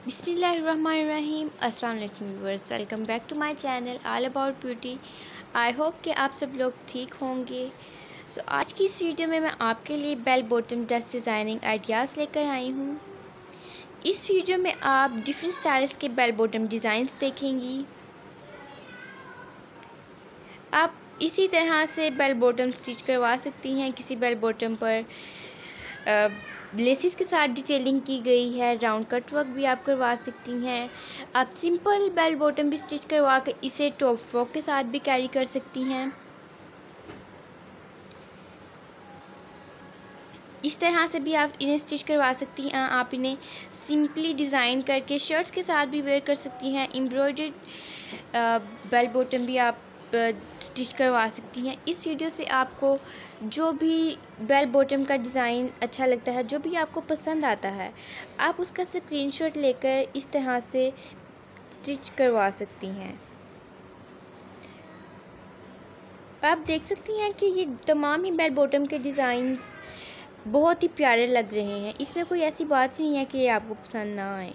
बिस्मिल्लाहिर्रहमानिर्रहीम। अस्सलाम वालेकुम viewers, welcome back to my channel all about beauty. I hope कि आप सब लोग ठीक होंगे। आज की इस वीडियो में मैं आपके लिए bell bottom dress designing ideas लेकर आई हूँ। इस वीडियो में आप डिफरेंट स्टाइल्स के बेल बॉटम डिज़ाइंस देखेंगी। आप इसी तरह से बेल बॉटम स्टिच करवा सकती हैं। किसी बेल बॉटम पर लेसिस के साथ डिटेलिंग की गई है, राउंड कट वर्क भी आप करवा सकती हैं। आप सिंपल बेल बॉटम भी स्टिच करवा कर इसे टॉप फ्रॉक के साथ भी कैरी कर सकती हैं। इस तरह से भी आप इन्हें स्टिच करवा सकती हैं। आप इन्हें सिंपली डिज़ाइन करके शर्ट्स के साथ भी वेयर कर सकती हैं। एम्ब्रॉयडर्ड बेल बॉटम भी आप स्टिच करवा सकती हैं। इस वीडियो से आपको जो भी बेल बॉटम का डिज़ाइन अच्छा लगता है, जो भी आपको पसंद आता है, आप उसका स्क्रीनशॉट लेकर इस तरह से स्टिच करवा सकती हैं। आप देख सकती हैं कि ये तमाम ही बेल बॉटम के डिज़ाइंस बहुत ही प्यारे लग रहे हैं। इसमें कोई ऐसी बात नहीं है कि ये आपको पसंद ना आए।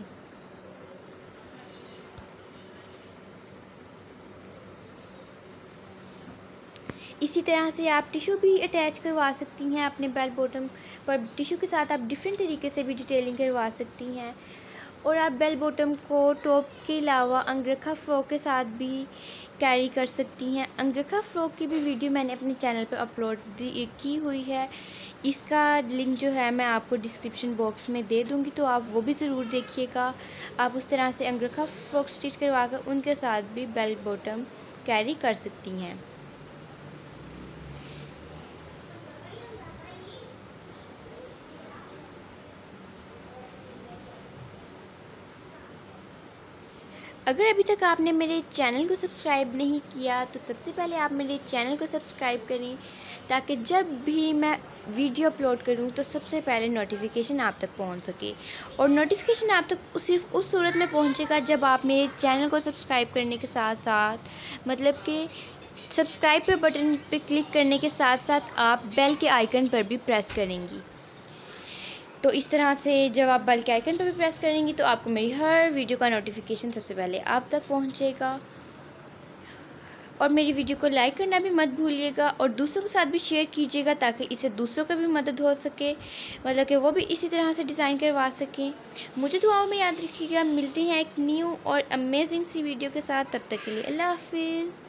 इसी तरह से आप टिशू भी अटैच करवा सकती हैं अपने बेल बॉटम पर। टिशू के साथ आप डिफरेंट तरीके से भी डिटेलिंग करवा सकती हैं। और आप बेल बॉटम को टॉप के अलावा अंगरखा फ्रॉक के साथ भी कैरी कर सकती हैं। अंगरखा फ्रॉक की भी वीडियो मैंने अपने चैनल पर अपलोड की हुई है। इसका लिंक जो है मैं आपको डिस्क्रिप्शन बॉक्स में दे दूँगी, तो आप वो भी ज़रूर देखिएगा। आप उस तरह से अंगरखा फ्रॉक स्टिच करवा कर उनके साथ भी बेल बॉटम कैरी कर सकती हैं। अगर अभी तक आपने मेरे चैनल को सब्सक्राइब नहीं किया तो सबसे पहले आप मेरे चैनल को सब्सक्राइब करें, ताकि जब भी मैं वीडियो अपलोड करूं तो सबसे पहले नोटिफिकेशन आप तक पहुंच सके। और नोटिफिकेशन आप तक सिर्फ उस सूरत में पहुंचेगा जब आप मेरे चैनल को सब्सक्राइब करने के साथ साथ, मतलब कि सब्सक्राइब पे बटन पे क्लिक करने के साथ साथ आप बेल के आइकन पर भी प्रेस करेंगी। तो इस तरह से जब आप बेल के आइकन पर भी प्रेस करेंगी तो आपको मेरी हर वीडियो का नोटिफिकेशन सबसे पहले आप तक पहुंचेगा। और मेरी वीडियो को लाइक करना भी मत भूलिएगा और दूसरों के साथ भी शेयर कीजिएगा, ताकि इससे दूसरों का भी मदद हो सके, मतलब कि वो भी इसी तरह से डिज़ाइन करवा सकें। मुझे दुआओं में याद रखिएगा। मिलते हैं एक न्यू और अमेजिंग सी वीडियो के साथ। तब तक के लिए अल्लाह हाफिज़।